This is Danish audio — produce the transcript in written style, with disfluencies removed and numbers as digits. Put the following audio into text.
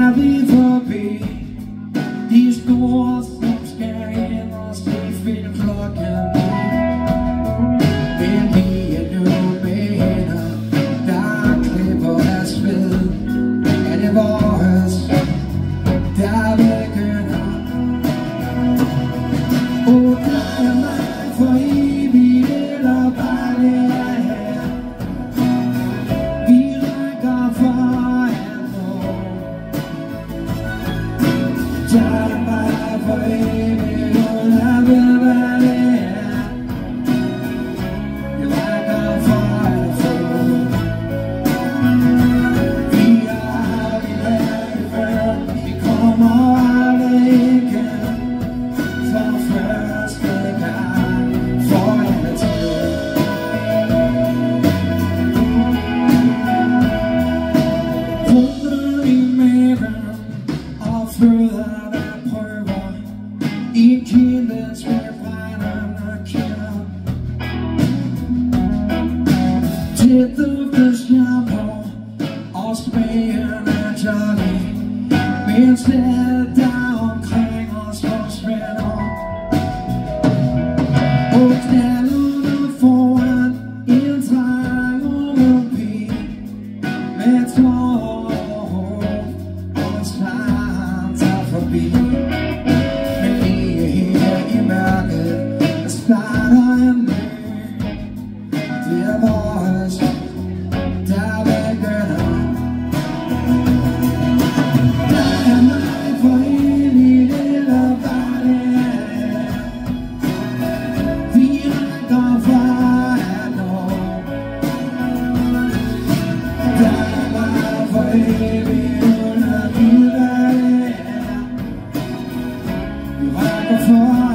vi forbi de store, som skal hen og se filmklokken. Men vi er nu med hænder, der klipper af sved. Er det vores, der begynder? Og der er mig for evigt, eller bare det er her. Vi rækker foran på. Der er mig for evigt, uden at vide hvad det er. Vi rækker foran på. Vi har aldrig været det før. Vi kommer aldrig igen. For første gang, for altid. Runden i maven og fødder der prøver. I kindens med brændende kinder. Til duftes shampoo og smagen af jolly. Mens alt der omkring os forsvinder. Og knaldene foran en dreng og en pige. Med tår og snart tager forbi. Men lige her i mørket starter en ny. Det er vores, der begynder. Der er mig for evigt, eller hvad det er. Vi rækker foran nu. Der er mig for evigt, uden at vide hvad det er. Vi rækker foran.